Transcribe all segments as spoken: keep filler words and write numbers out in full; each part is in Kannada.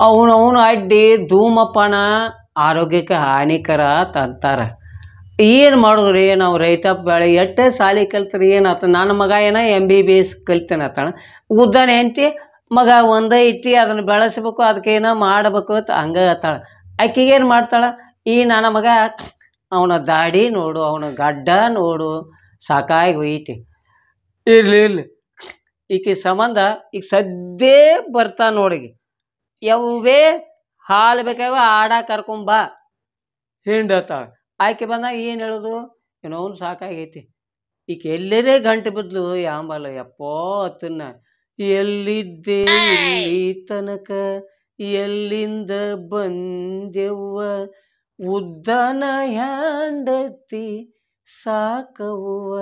ಅವನವನು ಅಡ್ಡಿ ಧೂಮಪಾನ ಆರೋಗ್ಯಕ್ಕೆ ಹಾನಿಕರ ಅಂತಾರ. ಏನು ಮಾಡಿದ್ರಿ ನಾವು ರೈತ ಬೆಳೆ ಎಷ್ಟೇ ಸಾಲಿ ಕಲ್ತ್ರಿ ಏನಾತ. ನನ್ನ ಮಗ ಏನ ಎಮ್ ಬಿ ಬಿ ಎಸ್ ಕಲ್ತೇನತ್ತಾನ. ಉದ್ದಾನ ಹೆಂಡ್ತಿ ಮಗ ಒಂದೇ ಐತಿ ಅದನ್ನು ಬೆಳೆಸ್ಬೇಕು ಅದಕ್ಕೆ ಏನೋ ಮಾಡಬೇಕು ಅಂತ ಹಂಗೆ ಅತ್ತಾಳ. ಆಕೆಗೇನು ಮಾಡ್ತಾಳೆ, ಈ ನನ್ನ ಮಗ ಅವನ ದಾಡಿ ನೋಡು ಅವನ ಗಡ್ಡ ನೋಡು ಸಾಕಾಗಿ ಹೋಯ್ತಿ. ಇರಲಿ ಇರಲಿ ಈಕೆ ಸಂಬಂಧ ಈಗ ಸದ್ದೇ ಬರ್ತಾ ನೋಡಿಗೆ ಯಾವೇ ಹಾಲು ಬೇಕಾವ ಆಡ ಕರ್ಕೊಂಬ ಹಿಂಡತ್ತಾಳ. ಆಕೆ ಬಂದಾಗ ಏನು ಹೇಳೋದು, ಏನೋನು ಸಾಕಾಗೈತಿ. ಈಕೆ ಎಲ್ಲರೇ ಗಂಟೆ ಬಿದ್ಲು ಯಾಂಬಲ್ಲ ಯಪ್ಪೋ ಅತ್ತನ್ನ. ಎಲ್ಲಿದ್ದೆ ಇಲ್ಲಿ ತನಕ ಎಲ್ಲಿಂದ ಬಂದೆವ್ವ ಉದ್ದಾನ ಹ್ಯಾಂಡತಿ ಸಾಕವ್ವ.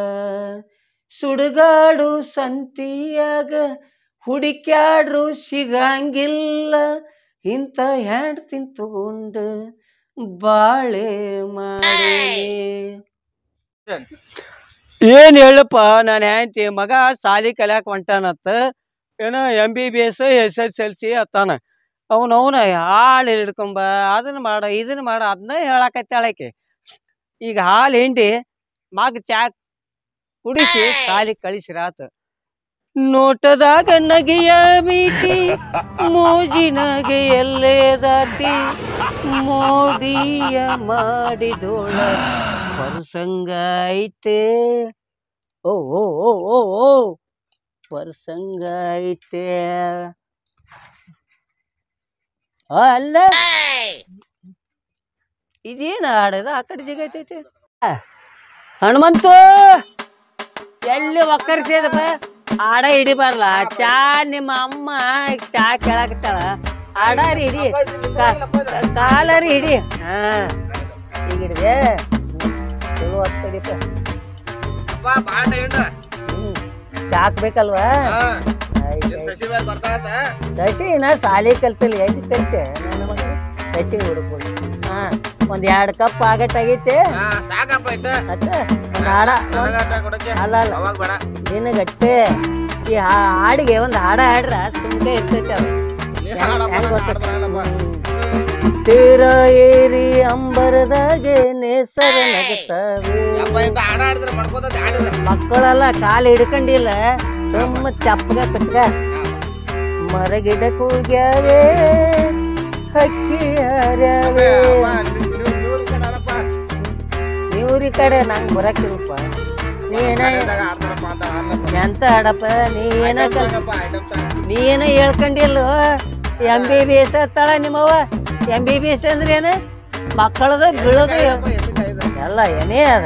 ಸುಡುಗಾಡು ಸಂತಿಯಾಗ ಹುಡುಕ್ಯಾಡ್ರು ಸಿಗಂಗಿಲ್ಲ ಇಂಥ ಹ್ಯಾಂಡ್ತಿನ್ ತಗೊಂಡು ಬಾಳೆ ಮಾಡಿ. ಏನು ಹೇಳಪ್ಪ ನಾನು ಹೆಂಡ್ತಿ ಮಗ ಸಾಲಿ ಕಲ್ಯಾಕ ಹೊಂಟಾನತ್ತ. ಏನೋ M B B S S S L C ಅತ್ತಾನ. ಅವನವನ ಹಾಲು ಹಿಡ್ಕೊಂಬ ಅದನ್ನ ಮಾಡ ಇದನ್ನ ಮಾಡ ಅದನ್ನ ಹೇಳಕತ್ತಾಳಕ್ಕೆ. ಈಗ ಹಾಲು ಹಿಂಡಿ ಮಗ ಚಾ ಕುಡಿಸಿ ಸಾಲಿ ಕಳಿಸಿರಾತ. ನೋಟದಾಗ ನಗೆಯ ಮೀಟಿ ಮೋಜಿನಗೆ ಎಲ್ಲೇ ದಾಟಿ ಮೋಡಿಯ ಮಾಡಿದೋಳ ಪರಸಂಗ ಐತೆ. ಓ ಓ ಓ ಓ ಓ ಪರಸಂಗ ಐತೆ. ಅಲ್ಲ ಇದೇನು ಹಾಡದ ಆ ಕಡೆ ಜಿಗೈತೈತೆ. ಹನುಮಂತು ಎಲ್ಲಿ ಒಕ್ಕರ್ಸಿದಪ್ಪ ಆಡ ಹಿಡಿಬಾರ್ಲ. ಚಾ ನಿಮ್ಮ ಅಮ್ಮ ಚಾ ಕೇಳಾಕತ್ತಾಳ. ಆಡಾರಿ ಹಿಡಿ ಕಾಲರಿ ಹಿಡಿ. ಹಾ ಈಗ ಹಿಡಿದೆ ಚಲೋ ಆಗ್ತಡಿಪ್ಪ. ಹ್ಮ್ ಚಾಕ್ ಬೇಕಲ್ವಾ. ಶಶಿ ನಾ ಸಾಲಿ ಕಲ್ತಿಲ್ಲ ಎಲ್ಲಿ ಕಲ್ತೆ ನನ್ನ ಮಗ ಶಶಿ ಹುಡುಕ್ಬೋದು. ಹಾ ಒಂದ್ ಎರಡ್ ಕಪ್ ಆಗಟ್ಟಾಗೈತೆ. ಹಾಡ ಅಲ್ಲ ಅಲ್ಲ ನಿನಗಟ್ಟೆ ಈ ಹಾಡಿಗೆ ಒಂದ್ ಹಾಡ ಹಾಡ್ರ ಸುಮ್ಕೆ ಇರ್ತೈತೆ. ತೀರ ಏರಿ ಅಂಬರದಾಗೆ ನೇಸರ ನಗುತ್ತವೆ. ಮಕ್ಕಳೆಲ್ಲ ಕಾಲು ಹಿಡ್ಕೊಂಡಿಲ್ಲ ಸುಮ್ಮ ಚಪ್ಪಗ ಕತ್ಕ. ಮರಗಿಡ ಕೂಗ್ಯಾವೆ ಹಕ್ಕಿ ಹಾರ್ಯಾವೆ. ನೀವ್ರಿ ಕಡೆ ನಂಗೆ ಬರಕಿಲ್ಪ. ನೀ ಏನ ಎಂತ ಹಾಡಪ್ಪ ನೀ ಏನ ನೀ ಏನ ಹೇಳ್ಕೊಂಡಿಲ್ಲ. ಎಮ್ ಬಿ ಬಿ ಎಸ್ ಹತ್ತಾಳ ನಿಮ್ಮವ್ವ. ಎಮ್ ಬಿ ಬಿ ಎಸ್ ಅಂದ್ರೆ ಏನ ಮಕ್ಕಳದ ಬೀಳೋದು ಎಲ್ಲ ಏನೇ ಅದ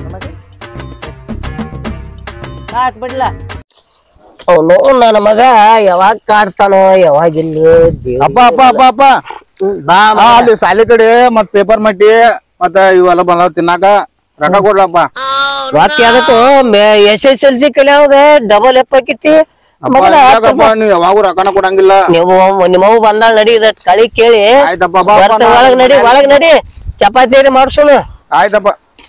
ಹಾಕ್ಬಿಡ್ಲ. ಅವನು ನನ್ನ ಮಗ ಯಾವಾಗ ಕಾಡ್ತಾನೋ ಯಾವಾಗಿಲ್ಲ. ಅಪ್ಪ ಅಪ್ಪ ಅಪ್ಪ ಅಪ್ಪ ಬಾ ಅಲ್ಲಿ ಸಾಲಿ ಕಡೆ ಮತ್ ಪೇಪರ್ ಮಟ್ಟಿ ಮತ್ತ ಇವೆಲ್ಲ ಬಂದಾವ ತಿನ್ನಾಕ ರೊಕ್ಕ ಕೊಡ್ಲಪ್ಪ. ರೊಕ್ಕ ಯಾವತ್ತು ಎಸ್ ಎಸ್ ಎಲ್ ಸಿ ಕಲಿಯಾವಾಗ ಡಬಲ್ ಎಪ್ಪ ಹಾಕಿತಿ. ನೀವ್ ಯಾವಾಗೂ ರೊಕ್ಕನ ಕೊಡಂಗಿಲ್ಲ. ನೀವು ನಿಮ್ಮವ್ ಬಂದಾಳ ನಡಿ ಇದ ಕಳಿ ಕೇಳಿ ಒಳಗ್ ನಡಿ ಒಳಗ್ ನಡಿ ಚಪಾತಿ ಮಾಡ್ಸೋಣ. ಆಯ್ತಪ್ಪ.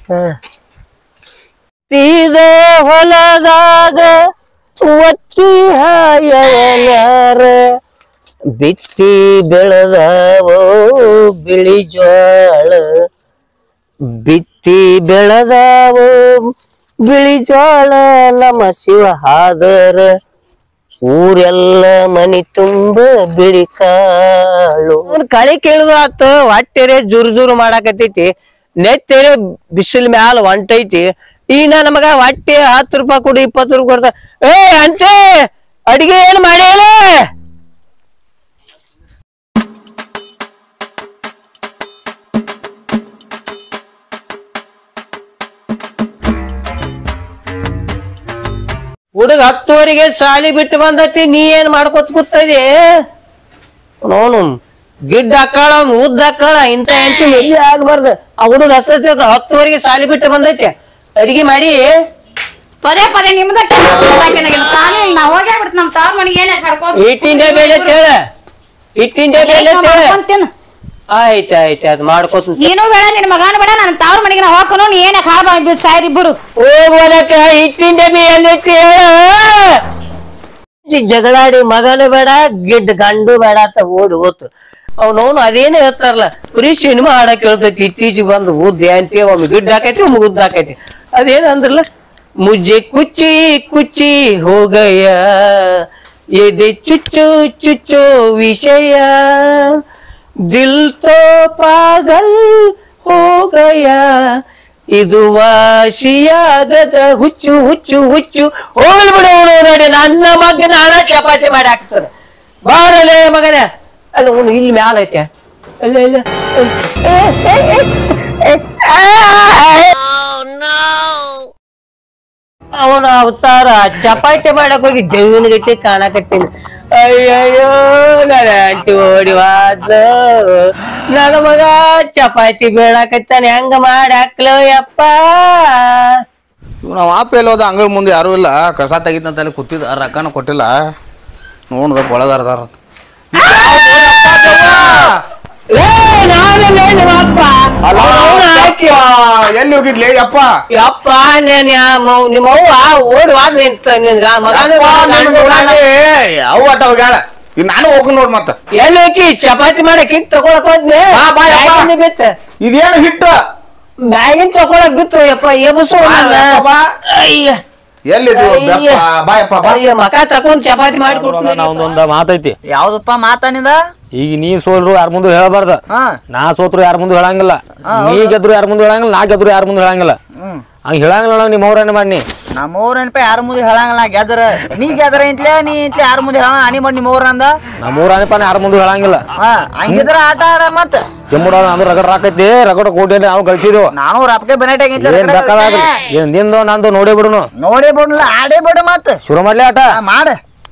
ತೀದ ಹೊಲದಾಗ ಒತ್ತಿ ಹಾಯರ ಬಿತ್ತಿ ಬೆಳೆದವೋ ಬಿಳಿ ಜೋಳ ಬಿತ್ತಿ ಬೆಳೆದವೋ ಬಿಳಿ ಜೋಳ ನಮ್ಮ ಶಿವ ಹಾದರ ಊರೆಲ್ಲ ಮನಿ ತುಂಬ ಬಿಳಿ ಕಾಳು. ಕಳಿ ಕೇಳುದು ಆತ ಹೊಟ್ಟೆರೆ ಜುರು ಜುರು ಮಾಡಾಕತೈತಿ. ನೆತ್ತೆರೆ ಬಿಸಿಲ್ ಮ್ಯಾಲ ಹೊಂಟೈತಿ. ಈ ನನ್ನ ಮಗ ಹೊಟ್ಟೆ ಹತ್ತು ರೂಪಾಯಿ ಕೊಡಿ ಇಪ್ಪತ್ತು ರೂಪಾಯಿ ಕೊಡ್ತ. ಏ ಅಂತೆ ಅಡಿಗೆ ಏನ್ ಮಾಡಿ ಹುಡುಗ ಹತ್ತುವರೆಗೆ ಸಾಲಿ ಬಿಟ್ಟು ಬಂದತಿ. ನೀ ಏನ್ ಮಾಡ್ಕೊತ ಕೂತದಿ? ನೋನು ಗಿಡ್ಡ ಹಾಕಾಳ ಉದ್ದ ಹಾಕಾಳ ಇಂತ ಎಂಟು ಎಲ್ಲಿ ಆಗ್ಬಾರ್ದು. ಆ ಹುಡುಗ ಹತ್ತೈತಿ ಹತ್ತುವರೆಗೆ ಸಾಲಿ ಬಿಟ್ಟು ಬಂದೈತಿ. ಅಡಿಗೆ ಮಾಡಿ ಪದೇ ಪದೇ ನಿಮ್ದ ಹಿಟ್ಟಿಂಡೆ ಬೇಳೆ ಹೇಳ ಹಿಟ್ಟಿಂಡೆ ಬೇಳೆ ಆಯ್ತು ಆಯ್ತು ಅದ್ ಮಾಡ್ಕೊತ. ನೀನು ಬೇಡ ನಿನ್ ಮಗಾನು ಬೇಡ ನನ್ನ ತಾವ್ರ ಮನೆಗೆ ನಾ ಹೋಗ್ಕೊನು. ನೀ ಏನ ಹಾಳ ಸಾಯ್ರಿ ಇಬ್ಬರು ಹೋಗ್ಬೋದಕ್ಕ ಹಿಟ್ಟಿಂಡೆ ಬೇಳೆ ಹೇಳ. ಜಗಳಾಡಿ ಮಗನು ಬೇಡ ಗಿಡ್ಡ ಗಂಡು ಬೇಡ ಅಂತ ಓಡಿ ಹೋತು ಅವ್ನವ್ನು ಅದೇನು ಹೇಳ್ತಾರಲ್ಲ ಬರೀ ಸಿನಿಮಾ ಹಾಡಕ್ ಹೇಳ್ತೈತಿ ಇತ್ತೀಚಿಗೆ ಬಂದು ಉದ್ದ ಅಂತಿ ಒಮ್ಮೆ ಗಿಡ್ಡ ಹಾಕೈತಿ ಒಮ್ಮೆ ಉದ್ದ ಹಾಕೈತಿ ಅದೇನು ಅಂದ್ರಲ್ಲ ಮುಜ್ಜೆ ಕುಚ್ಚಿ ಕುಚ್ಚಿ ಹೋಗಯ್ಯ ಎದೆ ಚುಚ್ಚು ಚುಚ್ಚು ವಿಷಯ ದಿಲ್ ತೋ ಪಾಗಲ್ ಹೋಗಯ್ಯ ಇದು ವಾಸಿಯಾಗದ ಹುಚ್ಚು ಹುಚ್ಚು ಹುಚ್ಚು ಹೋಗ್ಲಿ ಬಿಡು ನೋಡಿ ನನ್ನ ಮಗನ ಹಣ ಚಪಾತಿ ಮಾಡಿ ಹಾಕ್ತದ ಬಾರಲೇ ಮಗನ ಅಲ್ಲ ಅವನು ಇಲ್ಲಿ ಮ್ಯಾಲ ಐತೆ ಅಲ್ಲ ಇಲ್ಲ ಅವನ ಅವತಾರ ಚಪಾತಿ ಮಾಡಕ್ ಹೋಗಿ ದೇವಿನ ಗತಿ ಕಾಣಕತ್ತೀನಿ ಅಯ್ಯಯ್ಯೋ ನನ್ನ ಅಂಟಿ ಓಡಿವಾದ ನನ್ನ ಮಗ ಚಪಾತಿ ಬೀಳಾಕತ್ತಾನೆ ಹೆಂಗ ಮಾಡಿ ಹಾಕ್ಲೋ ಯಪ್ಪ ಇವ್ ನಾವ್ ಆಪ ಎಲ್ಲ ಹೋದ ಅಂಗಳ ಮುಂದೆ ಯಾರು ಇಲ್ಲ ಕಸ ತೆಗಿತಂತ ಅಲ್ಲಿ ಕೂತಿದ್ದ ರೊಕ್ಕನ ಕೊಟ್ಟಿಲ್ಲ ನೋಡ್ದ ಒಳಗಾರದಾರ ಎಲ್ಲಿ ಹೋಗಿದ್ಲಿ ಯಪ್ಪ ಯಪ್ಪ ನಿಮ್ಮ ಅವ್ವ ಓಡುವಾದ ನಿನ್ಗ ಅವು ಆಟ ಹೋಗ್ಯಾಳ ಈಗ ನಾನು ಹೋಗ್ ನೋಡ್ ಮತ್ತ ಎಲ್ಲಿ ಹೋಗಿ ಚಪಾತಿ ಮಾಡಕ್ ಹಿಟ್ ತಗೊಳಕ್ ಹೋದ್ನೆ ಬಿತ್ತ ಇದೇನು ಹಿಟ್ಟು ಬ್ಯಾಗಿನ್ ತಗೊಳಕ್ ಬಿತ್ತು ಯಪ್ಪ ಎಬಸು ಅಯ್ಯ ಎಲ್ಲಿದು ಬಾಯಪ್ಪ ಅಯ್ಯ ಮಕ ತಕೊಂಡ್ ಚಪಾತಿ ಮಾಡಿ ಒಂದೊಂದ ಮಾತೈತಿ ಯಾವ್ದಪ್ಪ ಮಾತಾನಿದ ಈಗ ನೀ ಸೋಲ್ರು ಯಾರ ಮುಂದೆ ಹೇಳಬಾರ್ದ ನಾ ಸೋತ್ರು ಯಾರ ಮುಂದೆ ಹೇಳಂಗಿಲ್ಲ ನೀ ಗೆದ್ರು ಯಾರ ಮುಂದೆ ಹೇಳಂಗಿಲ್ಲ ನಾ ಗೆದ್ರು ಯಾರ ಮುಂದೆ ಹೇಳಂಗಿಲ್ಲ ಹಂಗ ಹೇಳಂಗಿಲ್ಲ ನಿಮ್ಮ ಅವ್ರನ್ನ ಮಾಡಿ ನಮ್ಮವ್ರ ನೆನಪ ಯಾರ ಮುಂದೆ ಹೇಳಂಗಿಲ್ಲ ಗೆದ್ರ ನೀ ಗೆದ್ರ ಇಂತ್ಲೆ ನೀ ಇಂತ್ಲೆ ಯಾರ ಮುಂದೆ ಹೇಳ ಅನಿ ಮಾಡಿ ನಿಮ್ಮವ್ರ ಅಂದ ನಮ್ಮೂರ ಅನಿಪಾನ ಯಾರ ಮುಂದೆ ಹೇಳಂಗಿಲ್ಲ ಹಂಗಿದ್ರ ಆಟ ಆಡ ಮತ್ ಕೆಮ್ಮುಡ ಅಂದ್ರೆ ರಗಡ್ ಹಾಕೈತಿ ರಗಡ ಕೋಟಿ ನಾವು ಕಳ್ಸಿದ್ವು ನಾನು ರಪ್ಗೆ ಬನೇಟ್ ಏನ್ ಬೇಕಾದಾಗ ಏನ್ ನಿಂದು ನಂದು ನೋಡೇ ಬಿಡುನು ನೋಡೇ ಬಿಡಲ್ಲ ಆಡೇ ಬಿಡು ಮತ್ ಶುರು ಮಾಡ್ಲಿ ಆಟ ಮಾಡ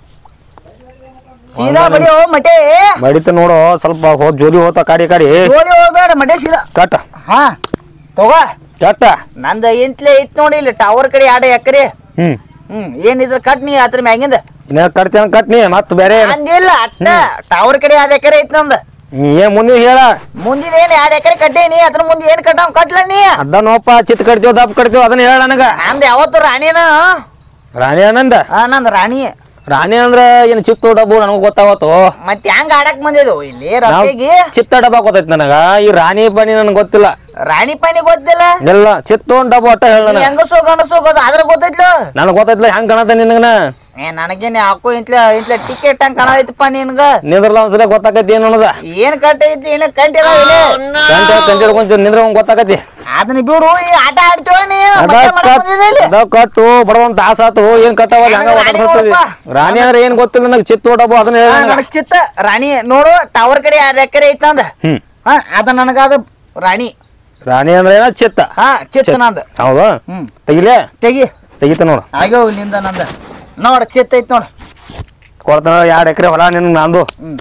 ಸೀದಾ ಬಡಿ ಹೋ ಮಟೆ ಮಡಿತ ನೋಡು ಸ್ವಲ್ಪ ಹೋದ್ ಜೋಲಿ ಹೋತ ಕಾಡಿ ಕಾಡಿ ಜೋಡಿ ಹೋಗ್ಬೇಡ ಮಟೆ ಸೀದಾ ಕಟ್ಟ ಹಾ ತಗೋ ಕಟ್ಟ ನಂದ ಇಂತ್ಲೆ ಐತ್ ನೋಡಿ ಇಲ್ಲಿ ಟವರ್ ಕಡೆ ಆಡ ಎಕರೆ ಹ್ಮ್ ಹ್ಮ್ ಏನಿದ್ರ ಕಟ್ ನೀ ಅದ್ರ ಮ್ಯಾಗಿಂದ ಇನ್ನ ಕಟ್ತೇನ ಕಟ್ನಿ ಮತ್ ಬೇರೆ ಅಂದಿಲ್ಲ ಅಟ್ಟ ಟವರ್ ಕಡೆ ಆಡ ಎಕರೆ ಐತ್ ನಂದ ಏನ್ ಮುಂದಿನ ಹೇಳ ಮುಂದಿನ ಏನ್ ಎರಡ್ ಎಕರೆ ಕಟ್ಟೇನಿ ಅದ್ರ ಮುಂದೆ ಏನ್ ಕಟ್ಟಾವ್ ಕಟ್ಲ ನೀ ಅದ ನೋಪ ಚಿತ್ ಕಟ್ತೀವ್ ದಪ್ಪ ಕಟ್ತೀವ್ ಅದನ್ನ ಹೇಳ ನನಗ ನಂದ್ ಯಾವತ್ತು ರಾಣಿನ ರಾಣಿ ಆನಂದ ಹಾ ನಂದ್ ರಾಣಿ ರಾಣಿ ಅಂದ್ರ ಏನ್ ಚಿತ್ತ ಡಬ್ಬು ನನಗ ಗೊತ್ತಾವತ್ತು ಮತ್ ಹೆಂಗ್ ಆಡಕ್ ಬಂದಿದ್ದು ಇಲ್ಲಿ ರಫಿಗೆ ಚಿತ್ತ ಡಬ್ಬ ಗೊತ್ತೈತಿ ನನಗ ಈ ರಾಣಿ ಬನ್ನಿ ನನ್ಗೆ ಗೊತ್ತಿಲ್ಲ ರಾಣಿ ಪಾಣಿ ಗೊತ್ತಿಲ್ಲ ಎಲ್ಲ ಚಿತ್ತೊಂದ್ ಡಬ್ಬು ಅಟ್ಟ ಹೇಳ ನನಗ ಹೆಂಗಸೋ ಗಣಸೋ ಗೊತ್ತ ಅದ್ರ ಗೊತ್ತೈತ್ಲ ನನಗ್ ಗೊತ್ತೈತ್ಲ ಹೆಂಗ್ ಕಾಣತ ನಿನಗನ ಏ ನನಗೇನೆ ಹಾಕೋ ಇಂತ್ಲ ಇಂತ್ಲ ಟಿಕೆಟ್ ಹಂಗ್ ಕಾಣೈತಪ್ಪ ನಿನ್ಗ ನಿಂದ್ರಲ್ಲ ಒಂದ್ಸಲ ಗೊತ್ತಾಕೈತಿ ಏನ್ ಅನ್ನೋದ ಏನ್ ಕಟ್ಟೈತಿ ಏನ ಕಂಟಿಲ್ಲ ಇಲ್ಲಿ ಗಂಟೆ ಗಂಟೆ ಹಿಡ್ಕೊಂತ ನಿಂದ್ರ ಒಂದ್ ಗೊತ್ತಾಕೈತಿ ಅದನ್ನ ಬಿಡು ಈ ಆಟ ಆಡ್ತೀವ ನೀ ಅದ ಕಟ್ ಅದ ಕಟ್ಟು ಬಡವಂತ ತಾಸ ಆತು ಏನ್ ಕಟ್ಟವಲ್ಲ ಹಂಗ ಮಾತಾಡ್ತದಿ ರಾಣಿ ಅಂದ್ರೆ ಏನ್ ಗೊತ್ತಿಲ್ಲ ನನಗ್ ಚಿತ್ತ ಡಬ್ಬು ಅದನ್ನ ಹೇಳ ನನಗ್ ಚಿತ್ತ ರಾಣಿ ನೋಡು ಟವರ್ ಕಡೆ ಎರಡ್ ಎಕರೆ ಐತ ಅಂದ ಹ್ಮ್ ಹಾ ಅದ ನನಗ ಅದು ರಾಣಿ ರಾಣಿ ಅಂದ್ರೆ ಏನ ಚಿತ್ತ ಹಾ ಚಿತ್ತ ನಂದ ಹೌದಾ ಹ್ಮ್ ತೆಗಿಲೆ ತೆಗಿ ತೆಗಿತ ನೋಡು ಆಗ್ಯೋ ಇಲ್ಲಿಂದ ನಂದ ನೋಡ ಚಿತ್ತ ಐತ್ ನೋಡ ಕೊಡ್ತಾನ ಎರಡ್ ಎಕರೆ ಹೊಲ ನಿನ್ ನಂದು ಹ್ಮ್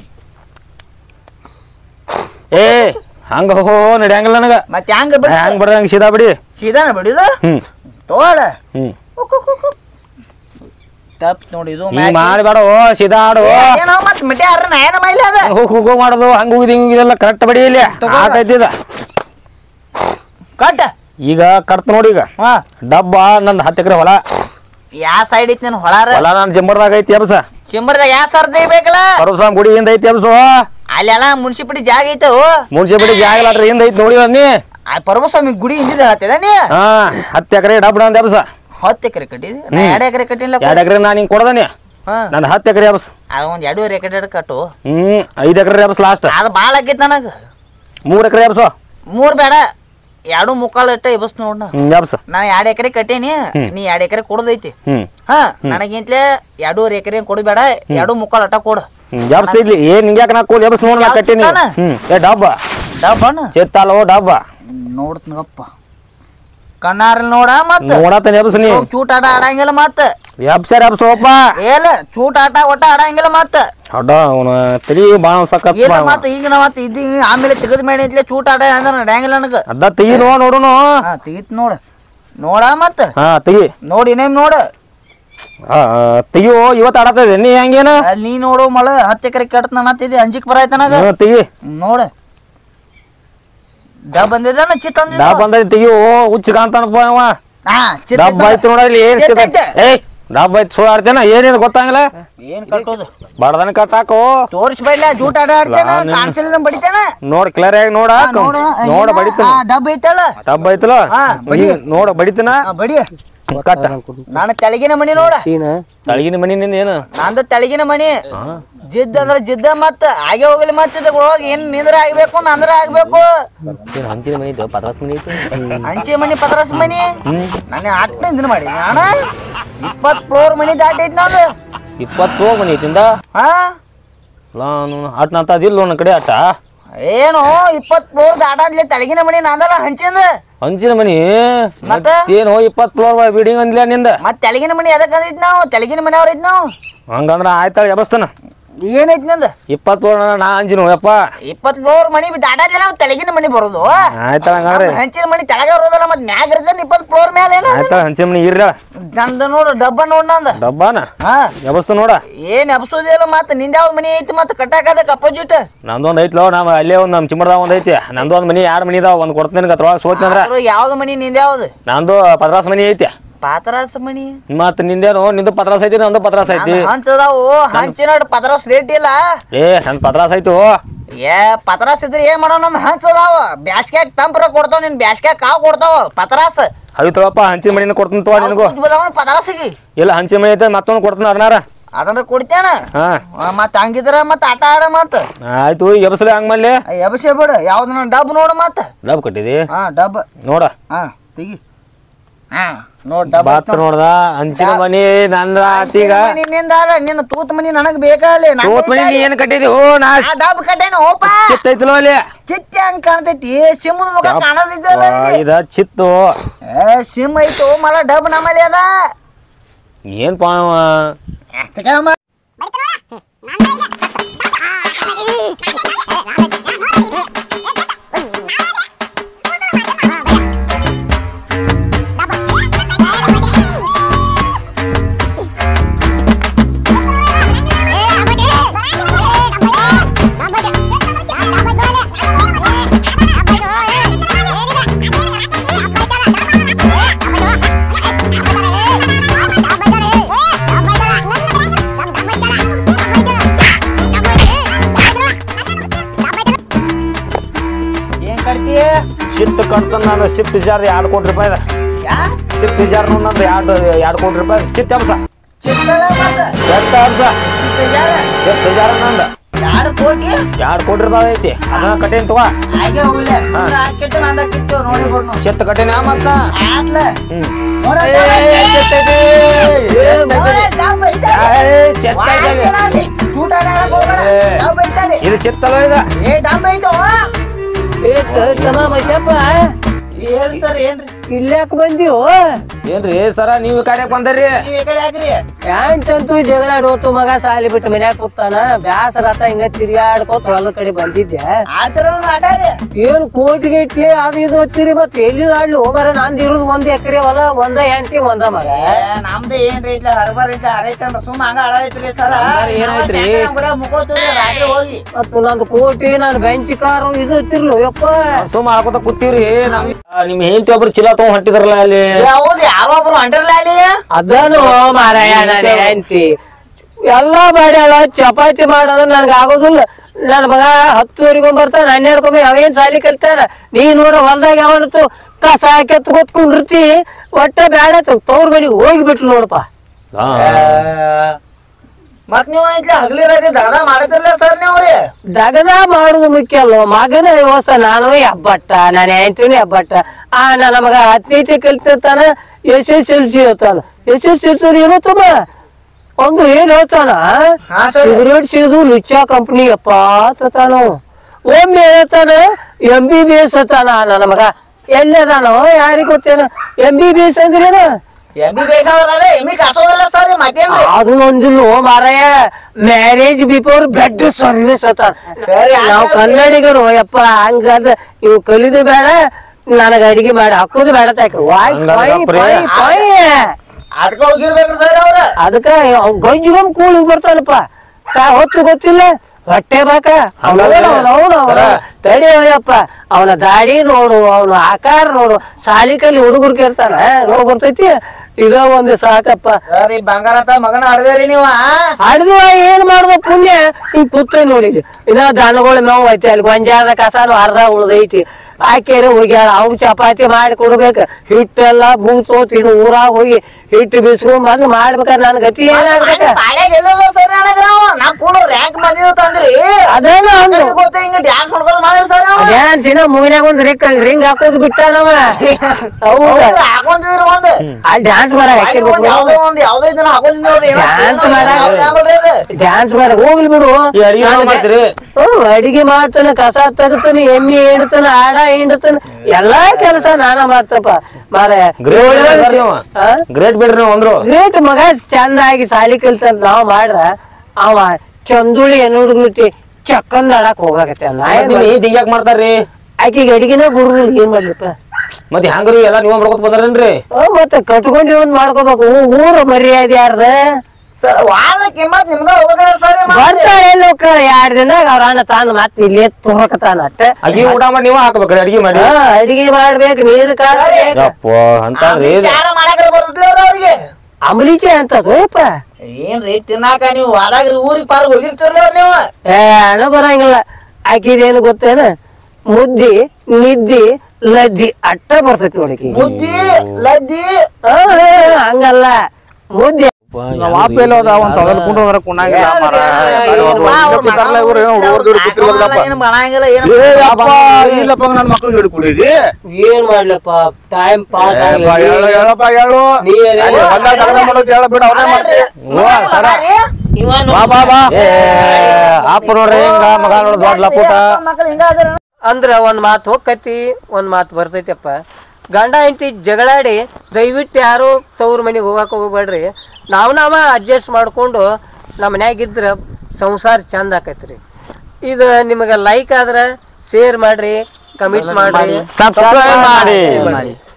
ಏ ಹಂಗ ಹೋ ನಡಿಯಂಗಿಲ್ಲ ನನಗ ಮತ್ ಹೆಂಗ ಬಿಡ ಹಂಗ ಬಿಡ ಹಂಗ ಸೀದಾ ಬಿಡಿ ಸೀದಾನ ಬಿಡುದು ಹ್ಮ್ ತೋಳ ಹ್ಮ್ ತಪ್ಪ ನೋಡಿ ಇದು ಹಿಂಗ್ ಮಾಡ್ಬೇಡ ಓ ಸೀದಾ ಆಡು ಏನೋ ಮತ್ ಮಿಟ್ಟಿ ಅರ ನಯನ ಮೈಲ ಅದ ಹೋಗ್ ಹೋಗೋ ಮಾಡೋದು ಹಂಗ ಹೋಗಿದ್ ಹಿಂಗ ಇದೆಲ್ಲ ಕರೆಕ್ಟ್ ಬಡಿ ಇಲ್ಲಿ ಆತೈತಿದ ಕಟ್ ಈಗ ಕಟ್ತ ನೋಡಿ ಈಗ ಹಾ ಡಬ್ಬ ನಂದ್ ಹತ್ತು ಎಕರೆ ಹೊಲ ಯಾ ಸೈಡ್ ಐತಿ ನನ್ ಹೊಳಾರ ಹೊಲ ನಾನು ಜಂಬರ್ದಾಗ ಐತಿ ಎಬ್ಸ ಚಿಂಬರ್ದಾಗ ಯಾ ಸರ್ದ ಬೇಕಲ್ಲ ಪರಮಸ್ವಾಮಿ ಗುಡಿ ಹಿಂದ ಐತಿ ಎಬ್ಸು ಅಲ್ಲೆಲ್ಲ ಮುನ್ಸಿಪಲ್ಟಿ ಜಾಗ ಐತೋ ಮುನ್ಸಿಪಾಲಿಟಿ ಜಾಗ ಹಿಂದ ಐತಿ ನೋಡಿ ನೀ ಆ ಪರಮಸ್ವಾಮಿ ಗುಡಿ ಹಿಂದಿದ ಹೇಳ್ತಿದ ನೀ ಹಾ ಹತ್ತು ಎಕರೆ ಡಬ್ಬ ನಂದ್ ಎಬ್ಸ ಹತ್ತು ಎಕರೆ ಕಟ್ಟಿದಿ ನಾ ಎರಡು ಎಕರೆ ಕಟ್ಟಿಲ್ಲ ಎರಡ್ ಎಕರೆ ನಾನು ಹಿಂಗ್ ಕೊಡದನಿ ಹಾ ನಂದ್ ಹತ್ತು ಎಕರೆ ಎಬ್ಸ್ ಅದ ಒಂದ್ ಎರಡೂವರೆ ಎಕರೆ ಕಟ್ಟು ಹ್ಮ್ ಐದ್ ಎಕರೆ ಎಬ್ಸ್ ಲಾಸ್ಟ್ ಅದು ಭಾಳ ಆಗೈತಿ ನನಗ ಮೂರ್ ಎಕರೆ ಎಬ್ಸು ಮೂರ್ ಬೇಡ ಎರಡು ಮುಕ್ಕಾಲು ಇಟ್ಟ ಎಬಸ್ ನೋಡ್ ಹ್ಮ್ ಎಬ್ಸ ನಾನು ಎರಡು ಎಕರೆ ಕಟ್ಟೇನಿ ನೀ ಎರಡು ಎಕರೆ ಕೊಡದೈತಿ ಹ್ಮ್ ಹಾ ನನಗಿಂತ್ಲೆ ಎರಡೂವರೆ ಎಕರೆ ಕೊಡಬೇಡ ಎರಡು ಮುಕ್ಕಾಲು ಅಟ್ಟ ಕೊಡು ಹ್ಮ್ ಎಬ್ಸ್ ಇರ್ಲಿ ಏನ್ ನಿಂಗ್ಯಾಕ ನಾ ಕೊಡಿ ಎಬ್ಸ್ ನೋಡ್ ನಾ ಕಟ್ಟೀನಿ ಹ್ಮ್ ಏ ಡಬ್ಬ ಡಬ್ಬಣ್ಣ ಚಿತ್ತಲ್ಲೋ ಡಬ್ಬ ನೋಡ್ತನಗಪ್ಪ ಕಣ್ಣಾರಲ್ಲಿ ನೋಡ ಮತ್ತ ನೋಡತ್ತೇನೆ ಎಬ್ಸ್ ನೀ ಚೂಟ್ ಆಟ ಆಡಂಗಿಲ್ಲ ಮತ್ತ ಎಬ್ಸರ್ ಎಬ್ಸ್ ಹೋಪ ಏಲ ಚೂಟ್ ಆಟ ಒಟ್ಟ ಆಡಂಗಿಲ್ಲ ಮತ್ತ ಅಡ್ಡ ಅವನ ತಲಿ ಬಾಳ ಸಕತ್ ಇಲ್ಲ ಮತ್ತ ಈಗ ನಾ ಮತ್ತ ಇದ್ದಿ ಆಮೇಲೆ ತೆಗದ ಮೇಲೆ ಐತ್ಲೆ ಚೂಟ್ ಆಟ ಅಂದ್ರೆ ನಡ್ಯಾಂಗಿಲ್ಲ ನನಗ ಅಡ್ಡ ತೆಗಿ ನೋ ನೋಡುನು ಹಾ ತೆಗಿತ್ ನೋಡ ನೋಡ ಮತ್ತ ಹಾ ತೆಗಿ ನೋಡಿ ಇನ್ನೇಮ್ ನೋಡ ತೆಗಿಯೋ ಇವತ್ತು ಆಡತ್ತದ ನೀ ಹೆಂಗೇನ ಅಲ್ಲಿ ನೀ ನೋಡು ಮಳ ಹತ್ತು ಎಕರೆ ಕೆಟ್ಟ ಅನ್ನತ್ತಿದ್ದೆ ಅಂಜಿಕ್ ಬರಾಯ್ತ ನನಗ ತೆಗಿ ನೋಡ ಡ ಬಂದಿದ್ದಾನ ಚಿತ್ ಡಾ ಬಂದೈತಿ ತೆಗಿಯೋ ಹುಚ್ಚ ಕಾಣ್ತಾನಪ್ಪ ಅವ ಹಾ ಚಿತ್ ಡಬ್ಬ ಆಯ್ತು ನೋಡ ಇಲ್ಲಿ ಏನ್ ಚಿತ್ತ ಏಯ್ ಡಬ್ಬ ಐತಿ ಸುಳ್ಳು ಆಡ್ತೇನ ಏನಿದೆ ಗೊತ್ತಾಗಿಲ್ಲ ಏನ್ ಕಟ್ಟೋದು ಬಡದನ ಕಟ್ಟಾಕು ತೋರಿಸ್ಬೇಡ ಜೂಟ್ ಆಡ ಆಡ್ತೇನ ಕಾಣಿಸಿಲ್ಲ ಬಡಿತೇನ ನೋಡ್ ಕ್ಲಿಯರ್ ಆಗಿ ನೋಡ ನೋಡ ಬಡಿತನ ಡಬ್ಬ ಐತಲ್ಲ ಡಬ್ಬ ಐತಲ್ಲ ನೋಡ ಬಡಿತನ ಬಡಿ ಕಟ್ಟ ನಾನು ತೆಳಗಿನ ಮನಿ ನೋಡ ತಳಗಿನ ಮನಿ ನಿಂದ ಏನು ನಂದು ತೆಳಗಿನ ಮನಿ ಜಿದ್ದ ಅಂದ್ರ ಜಿದ್ದ ಮತ್ತ ಹಾಗೆ ಹೋಗ್ಲಿ ಮತ್ತ ಒಳಗ ಏನ್ ನಿಂದ್ರ ಆಗ್ಬೇಕು ನಂದ್ರ ಆಗ್ಬೇಕು ಹಂಚಿನ ಮನಿ ಐತೆ ಪದ್ರಾಸ್ ಮನಿ ಐತೆ ಹಂಚಿ ಮನಿ ಪದ್ರಾಸ್ ಮನಿ ನಾನು ಅಟ್ಟ ಇದನ್ನ ಮಾಡಿ ಅಣ್ಣ ಇಪ್ಪತ್ ಫ್ಲೋರ್ ಮನಿ ದಾಟೈತಿ ನಂದು ಇಪ್ಪತ್ತು ಮನಿ ಐತಿಂದ ಹಾ ನಾನು ಅಟ್ ನಂತ ಅದಿಲ್ಲ ನನ್ನ ಕಡೆ ಅಟ್ಟ ಏನು ಇಪ್ಪತ್ ಫ್ಲೋರ್ ದಾಟಾದ್ಲಿ ತೆಳಗಿನ ಮನಿ ನಂದಲ್ಲ ಹಂಚಿಂದ ಹಂಚಿನ ಮನಿ ಮತ್ತ ಏನು ಇಪ್ಪತ್ ಫ್ಲೋರ್ ಬಿಲ್ಡಿಂಗ್ ಅಂದ್ಲ ನಿಂದ ಮತ್ ತೆಳಗಿನ ಮನಿ ಎದಕ್ ಅಂದಿದ್ ನಾವು ತೆಳಗಿನ ಮನಿ ಅವ್ರ ಐತ್ ನಾವು ಹಂಗಂದ್ರ ಆಯ್ತಾಳ ಎಬಸ್ತನ ಏನೈತಿ ನಂದ ಇಪ್ಪತ್ ಫ್ಲೋರ್ ನಾ ಅಂಜಿನ ಯಪ್ಪ ಇಪ್ಪತ್ ಫ್ಲೋರ್ ಮನಿ ದಾಟಾದ್ಲಿ ನಾವು ತೆಳಗಿನ ಮನಿ ಬರೋದು ಆಯ್ತಾಳ ಹಂಗಾದ್ರೆ ಹಂಚಿನ ಮನಿ ತೆಳಗ ಬರೋದಲ್ಲ ಮತ್ ಮ್ಯಾಗ ಇರ್ತೇನೆ ಇಪ್ಪತ್ ಫ್ಲೋರ್ ಮೇಲೆ ಏನ ಆಯ್ತಾಳ ಹಂಚಿನ ಮನಿ ಇರ್ರ ನಂದ ನೋಡು ಡಬ್ಬ ನೋಡ್ ನಂದ ಡಬ್ಬಾನ ಹಾ ಎಬಸ್ತು ನೋಡ ಏನ್ ಎಬ್ಸೋದಿಲ್ಲ ಮತ್ತ ನಿಂದ ಯಾವ್ದ್ ಮನಿ ಐತಿ ಮತ್ತ ಕಟ್ಟಾಕದಕ್ ಅಪೋಸಿಟ್ ನಂದೊಂದ್ ಐತ್ಲೋ ನಾವ್ ಅಲ್ಲೇ ಒಂದ್ ನಮ್ ಚಿಮ್ಮರ್ದಾಗ ಒಂದ್ ಐತಿ ನಂದು ಒಂದ್ ಮನಿ ಎರಡ್ ಮನಿ ಇದಾವ ಒಂದ್ ಕೊಡ್ತೇನೆ ಅದ್ರೊಳಗ ಸೋತ್ನಿ ಅಂದ್ರ ಯಾವ್ದು ಮನಿ ನಿಂದ ಯಾವ್ದು ನಂದು ಪದ್ರಾಸ್ ಮನಿ ಐತಿ ಪಾತ್ರಾಸ ಮನಿ ಮತ್ ನಿಂದೇನು ನಿಂದು ಪದ್ರಾಸ್ ಐತಿ ನಂದು ಪದ್ರಾಸ್ ಐತಿ ಹಂಚದಾವು ಹಂಚಿನ ಪತ್ರಾಸ್ ರೇಟ್ ಇಲ್ಲ ಏ ನನ್ ಪದ್ರಾಸ್ ಐತು ಏ ಪತ್ರಾಸ್ ಇದ್ರೆ ಏನ್ ಮಾಡೋ ನಂದ್ ಹಂಚದಾವ ಬ್ಯಾಸ್ಗ್ಯಾಗ ತಂಪ್ರ ಕೊಡ್ತಾವ ನಿನ್ ಬ್ಯಾಸ್ಗ್ಯಾಗ ಕಾವ್ ಕೊಡ್ತಾವ ಪತ್ರಾಸ್ ಹೈತವಪ್ಪ ಹಂಚಿನ ಮನಿನ ಕೊಡ್ತೀನಿ ತಗೋ ನಿನಗೂ ಪತ್ರಾಸಿಗಿ ಇಲ್ಲ ಹಂಚಿನ ಮನಿ ಐತೆ ಮತ್ತೊಂದು ಕೊಡ್ತೀನಿ ಅದನ್ನಾರ ಅದನ್ನ ಕೊಡ್ತೇನ ಹಾ ಮತ್ ಹಂಗಿದ್ರ ಮತ್ ಆಟ ಆಡ ಮತ್ ಆಯ್ತು ಎಬಸ್ಲಿ ಹಂಗ ಮಲ್ಲಿ ಎಬಸೆ ಬಿಡು ಯಾವ್ದು ನನ್ ಡಬ್ ನೋಡು ಮತ್ ಡಬ್ ಕಟ್ಟಿದಿ ಹಾ ಡಬ್ ನೋಡ ಹಾ ತೆಗಿ ಹಾ ನೋಡ್ ಡಬ್ ಬಾತ್ ನೋಡ್ದ ಹಂಚಿನ ಮನಿ ನಂದ ಆತೀಗ ನಿನ್ನಿಂದ ನಿನ್ನ ತೂತ್ ಮನಿ ನನಗ್ ಬೇಕಾಗಲಿ ತೂತ್ ಮನಿ ನೀ ಏನ್ ಕಟ್ಟಿದಿ ಓ ನಾ ಡಬ್ ಕಟ್ಟೇನ ಹೋಪ ಚಿತ್ತ ಐತಲೋ ಅಲ್ಲಿ ಚಿತ್ತ ಹಂಗ ಕಾಣ್ತೈತಿ ಸಿಮ್ಮದ ಮುಖ ಕಾಣದಿದ್ದಲ್ಲ ಇದ ಚಿತ್ತು ಏ ಸಿಮ್ ಐತು ಮಲ ಡಬ್ ನಮ್ಮಲ್ಲಿ ಅದ ಏನ್ ಪಾವ ಚಿತ್ತು ಕಟ್ತಾನ ನಾನು ಸಿಪ್ ಜಾರ್ ಎರಡು ಕೋಟಿ ರೂಪಾಯಿ ಸಿಪ್ ಜಾರ್ ನಂದು ಎರಡು ಎರಡು ಕೋಟಿ ರೂಪಾಯಿ ಚಿತ್ತ ಹಬ್ಸ ಚಿತ್ತ ಹಬ್ಸ ಚಿತ್ತ ಜಾರ ನಂದ ಎರಡು ಕೋಟಿ ಎರಡು ಕೋಟಿ ರೂಪಾಯಿ ಐತಿ ಅದನ್ನ ಕಟ್ಟೇನ್ ತಗೋ ಹಾಗೆ ಹೋಗ್ಲಿ ಹಾಕಿಟ್ಟು ನಂದ ಕಿತ್ತು ನೋಡಿ ಬಿಡ್ನು ಚಿತ್ತ ಕಟ್ಟೇನ ಮತ್ತ ಆತ್ಲ ಹ್ಮ್ ನೋಡ ಇದು ಚಿತ್ತಲ್ಲ ಇದ ಏ ಡಬ್ ಐತೋ ಏ ತಮ್ಮ ಮೈಸಪ್ಪ ಏನ್ ಸರ್ ಏನ್ರಿ ಇಲ್ಲಾಕ ಬಂದಿವು ಏನ್ರಿ ಸರ ನೀವ್ ಈ ಕಡೆ ಬಂದರಿ ನೀವ್ ಈ ಕಡೆ ಯಾಕ್ರಿ ಯಾಂತಂತೂ ಜಗಳ ಆಡೋತು ಮಗ ಸಾಲಿ ಬಿಟ್ಟು ಮನ್ಯಾಗ ಕೂತಾನ ಬ್ಯಾಸರ ಆತ ಹಿಂಗ ತಿರ್ಗಾಡ್ಕೋತ ಹೊಲ ಕಡೆ ಬಂದಿದ್ದೆ ಆತರ ಆಟ ರೀ ಏನ್ ಕೋಟಿಗೆ ಇಟ್ಲಿ ಅದು ಇದು ಹತ್ತಿರಿ ಮತ್ ಎಲ್ಲಿ ಆಡ್ಲಿ ಹೋಗಾರ ನಂದ್ ಇರುದ್ ಒಂದ್ ಎಕರೆ ಹೊಲ ಒಂದ ಹೆಂಡತಿ ಒಂದ ಮಗ ನಮ್ದು ಏನ್ರಿ ಇಲ್ಲ ಹರಬರ್ ಇಲ್ಲ ಹರೈತಂದ್ರ ಸುಮ್ಮ ಹಂಗ ಆಡೈತ್ರಿ ಸರ ಏನಾಯ್ತ್ರಿ ಮುಕ್ಕೋತೀವಿ ರಾತ್ರಿ ಹೋಗಿ ಮತ್ತ ನಂದು ಕೋಟಿ ನಾನು ಬೆಂಚ್ ಕಾರು ಇದು ಹತ್ತಿರ್ಲು ಯಪ್ಪ ಸುಮ್ಮ ಹಾಕೋತ ಕೂತೀವ್ರಿ ನಮ್ ನಿಮ್ ಹೆಂಡತಿ ಒಬ್ರು ಚೀಲ ತಗೊಂಡ್ ಹೊಂಟಿದ್ರಲ್ಲ ಅಲ್ಲಿ ಹೌದು ಯಾರೊಬ್ರು ಹೊಂಟಿರ್ಲ ಅಲ್ಲಿ ಅದನ್ನು ಮಾರಾಯ ನನ್ನ ಹೆಂಡತಿ ಎಲ್ಲಾ ಮಾಡ್ಯಾಳ ಚಪಾತಿ ಮಾಡೋದು ನನ್ಗ ಆಗೋದಿಲ್ಲ ನನ್ ಮಗ ಹತ್ತುವರೆಗೊಂಡ್ ಬರ್ತಾನ ಹನ್ನೆರಡ್ಕೊಮ್ಮೆ ಅವೇನ್ ಸಾಲಿ ಕಲ್ತಾನ ನೀ ನೋಡ ಹೊಲ್ದಾಗ ಯಾವತ್ತು ಕಸ ಕೆತ್ತ ಕೂತ್ಕೊಂಡಿರ್ತಿ ಒಟ್ಟ ಬ್ಯಾಡ ತವ್ರ ಮನೆಗೆ ಹೋಗಿಬಿಟ್ಲು ನೋಡಪ್ಪ ಮತ್ ನೀವು ಹಗಲಿ ರಾತ್ರಿ ದಗದ ಮಾಡತಿರ್ಲ ಸರ್ ನೀವ್ರಿ ದಗದ ಮಾಡುದು ಮುಖ್ಯ ಅಲ್ವ ಮಗನ ವ್ಯವಸ್ಥೆ ನಾನು ಹೆಬ್ಬಟ್ಟ ನನ್ನ ಹೆಂಡತಿನೂ ಹೆಬ್ಬಟ್ಟ ಆ ನನ್ನ ಮಗ ಹತ್ತನೇ ಕಲ್ತಿರ್ತಾನ ಎಸ್ ಎಸ್ ಎಲ್ ಸಿ ಹೇಳ್ತಾನ ಎಸ್ ಎಸ್ ಎಲ್ ಸಿ ಏನೋ ತುಂಬ ಒಂದು ಏನ್ ಹೇಳ್ತಾನ ಸಿಗರೇಟ್ ಸಿಗದು ಲುಚ್ಚಾ ಕಂಪ್ನಿ ಅಪ್ಪ ತಾನು ಒಮ್ಮೆ ಹೇಳ್ತಾನ ಎಂ ಬಿ ಬಿ ಎಸ್ ಅತ್ತಾನ ನನ್ನ ಮಗ ಎಲ್ಲದಾನೋ ಯಾರಿಗ ಗೊತ್ತೇನ ಎಂ ಬಿ ಬಿ ಎಸ್ ಅಂದ್ರೇನು ಅದು ಒಂದಿಲ್ಲ ಮಾರಾಯ ಮ್ಯಾರೇಜ್ ಬಿಫೋರ್ ಬೆಡ್ ಸರ್ವಿಸ್ ಅತ್ತಾನ ಸರಿ ನಾವ್ ಕನ್ನಡಿಗರು ಯಪ್ಪ ಹಂಗಾದ ಇವ್ ಕಲಿದು ಬೇಡ ನನಗ ಅಡಿಗೆ ಮಾಡಿ ಹಾಕೋದು ಬೇಡ ತಾಕ್ರಿ ಅದಕ್ಕ ಗಂಜುಗಮ್ ಕೂಳಿಗೆ ಬರ್ತಾನಪ್ಪ ಹೊತ್ತು ಗೊತ್ತಿಲ್ಲ ಹೊಟ್ಟೆ ಬಾಕ ತಡಿಯಪ್ಪ ಅವನ ದಾಡಿ ನೋಡು ಅವನ ಆಕಾರ ನೋಡು ಸಾಲಿ ಕಲಿ ಹುಡುಗರ್ಗೆ ಇರ್ತಾನ ನೋಡ್ ಬರ್ತೈತಿ ಇದ ಒಂದು ಸಾಕಪ್ಪ. ಸರಿ ಬಂಗಾರ ಅಂತ ಮಗನ ಹಡ್ದೇರಿ ನೀವ ಹಡ್ದು ಏನ್ ಮಾಡುದ ಪುಣ್ಯ ಹಿಂಗ್ ಕೂತ ನೋಡಿ. ಇನ್ನ ದನಗಳು ನೋವು ಐತಿ ಅಲ್ಲಿ ಗೊಂಜಾದ ಕಸಾನು ಅರ್ಧ ಉಳ್ದೈತಿ. ಆಕೆರೆ ಹೋಗ್ಯಾಳ ಅವ್ ಚಪಾತಿ ಮಾಡಿ ಕೊಡ್ಬೇಕು. ಹಿಟ್ಟೆಲ್ಲಾ ಬೂಸೋತ್ ಇದು ಊರಾಗ ಹೋಗಿ ಹಿಟ್ಟು ಬಿಸ್ಕೊಂಡ್ ಬಂದ್ ಮಾಡ್ಬೇಕ. ನನ್ ಗತಿ ಏನಾಗ್ಬೇಕ ಶಾಲೆಗೆ ಎಲ್ಲೋದ ಸರ್ ನನಗ ನಾ ಕೂಡ ರ್ಯಾಂಕ್ ಬಂದಿದ್ದು ತಂದ್ರಿ ಅದೇನ ಅಂದ್ರು ಗೊತ್ತ ಹಿಂಗ ಡ್ಯಾನ್ಸ್ ಮಾಡ್ಕೊಂಡು ಮಾಡಿದ್ ಸರ್ ಡ್ಯಾನ್ಸ್ ಇನ್ನ ಮೂವಿನಾಗ ಒಂದ್ ರಿಂಗ್ ರಿಂಗ್ ಹಾಕೋದ್ ಬಿಟ್ಟ ನಾವ. ಹೌದ ಹಾಕೊಂಡಿದ್ರಿ ಒಂದ್ ಆ ಡ್ಯಾನ್ಸ್ ಮಾಡಾಗ ಹಾಕಿರ್ಬೇಕು. ಯಾವ್ದೋ ಒಂದ್ ಯಾವ್ದೋ ಇದನ್ನ ಹಾಕೊಂಡಿದ್ ನೋಡ್ರಿ ಡ್ಯಾನ್ಸ್ ಮಾಡಾಗ ಡ್ಯಾನ್ಸ್ ಮಾಡಾಗ ಹೋಗ್ಲಿ ಬಿಡು. ಹ್ಮ್ ಅಡಿಗೆ ಮಾಡ್ತಾನ, ಕಸ ತಗತಾನ, ಎಮ್ಮಿ ಹಿಂಡ್ತಾನ, ಆಡ ಹಿಂಡ್ತಾನ, ಎಲ್ಲಾ ಕೆಲಸ ನಾನ ಮಾಡ್ತಪ್ಪ ಮಾರ. ಗ್ರೇಟ್ ಬಿಡ್ರಿ ಅಂದ್ರು. ಗ್ರೇಟ್ ಮಗ ಚಂದಾಗಿ ಸಾಲಿ ಕಲ್ತ ನಾವ್ ಮಾಡ್ರ ಅವ ಚಂದುಳಿ ಹುಡುಗತಿ ಚಕ್ಕಂದ ಆಡಕ್ ಹೋಗಾಕತ್ತೆ. ಹಿಂಗ್ಯಾಕ್ ಮಾಡ್ತಾರ್ರಿ? ಆಕಿಗೆ ಅಡಿಗೆನ ಗುರು ಏನ್ ಮಾಡ್ಲಿಪ್ಪ. ಮತ್ ಹೆಂಗ್ರಿ ಎಲ್ಲಾ ನೀವ್ ಮಾಡ್ಕೊತ ಬಂದ್ರೇನ್ರಿ? ಮತ್ತ ಕಟ್ಕೊಂಡಿ ಒಂದ್ ಮಾಡ್ಕೋಬೇಕು. ಊರ ಮರ್ಯಾದೆ ಯಾರ್ದ ವಾರದ ಕಿಮ್ಮತ್ ನಿಮ್ಗ ಹೋಗೋದಿಲ್ಲ ಸರ್. ಬರ್ತಾರ ಎಲ್ಲ ಎರಡ್ ದಿನ ಅವ್ರ ಅಣ್ಣ ತಾನು ಮತ್ ಇಲ್ಲಿ ತೋರಕತಾನ ಅಟ್ಟ. ಅಗಿ ಊಟ ಮಾಡಿ ನೀವ್ ಹಾಕ್ಬೇಕ್ರಿ ಅಡಿಗೆ ಮಾಡಿ. ಅಡಿಗೆ ಮಾಡ್ಬೇಕು, ನೀರ್ ಕಾಸ್ಬೇಕು ಅಂತಂದ್ರಿ. ಮಾಡಾಕ ಬರ್ತೇವ್ರ ಅವ್ರಿಗೆ ಅಂಬಲೀಚೆ ಅಂತ ಸೋಯಪ್ಪ. ಏನ್ರಿ ತಿನ್ನಾಕ ನೀವು ವಾರಾಗ್ರಿ ಊರಿಗೆ ಪಾರ್ ಹೋಗಿರ್ತಿರ್ಲ ನೀವು? ಏ ಅಣ್ಣ ಬರಂಗಿಲ್ಲ. ಆಕಿದೇನು ಗೊತ್ತೇನ ಮುದ್ದಿ ನಿದ್ದಿ ಲದ್ದಿ ಅಟ್ಟ ಬರ್ತೈತಿ ನೋಡಿಕಿ. ಮುದ್ದಿ ಲದ್ದಿ ಹಂಗಲ್ಲ ಮುದ್ದಿ ವಾಪ ಎಲ್ಲ ಅದ ಒಂದ್ ತಗಲ್ಕೊಂಡು ಹೋದ್ರ ಕುಣಂಗಿಲ್ಲ ಮಾರ. ಇಲ್ಲಪ್ಪ ನನ್ ಮಕ್ಳು ಹಿಡ್ ಕುಡಿದಿ ಏನ್ ಮಾಡ್ಲಪ್ಪ ಟೈಮ್ ಪಾಸ್ ಹೇಳಪ್ಪ ಹೇಳು ಹೊಲ್ದಾಗ ತಗದ ಮಾಡೋದು ಹೇಳ ಬಿಡ ಅವ್ರೇ ಮಾಡ್ತೀವಿ. ಬಾ ಬಾ ಬಾ ಅಪ್ಪ ನೋಡ್ರಿ ಹಿಂಗ ಮಗ ನೋಡ್ ದೊಡ್ಡ ಲಪುಟ ಅಂದ್ರ ಒಂದ್ ಮಾತು ಹೋಗತಿ ಒಂದ್ ಮಾತು ಬರ್ತೈತಪ್ಪ. ಗಂಡ ಹೆಂಡತಿ ಜಗಳಾಡಿ ದಯವಿಟ್ಟು ಯಾರು ತವ್ರ ಮನೆಗೆ ಹೋಗಾಕ ಹೋಗ್ಬೇಡ್ರಿ. ನಾವು ನಾವ ಅಡ್ಜಸ್ಟ್ ಮಾಡ್ಕೊಂಡು ನಮ್ಮ ಮನ್ಯಾಗಿದ್ರ ಸಂಸಾರ ಚಂದ ಆಕೈತ್ರಿ. ಇದು ನಿಮಗೆ ಲೈಕ್ ಆದ್ರೆ ಶೇರ್ ಮಾಡ್ರಿ, ಕಮೆಂಟ್ ಮಾಡ್ರಿ, ಸಬ್ಸ್ಕ್ರೈಬ್ ಮಾಡಿ.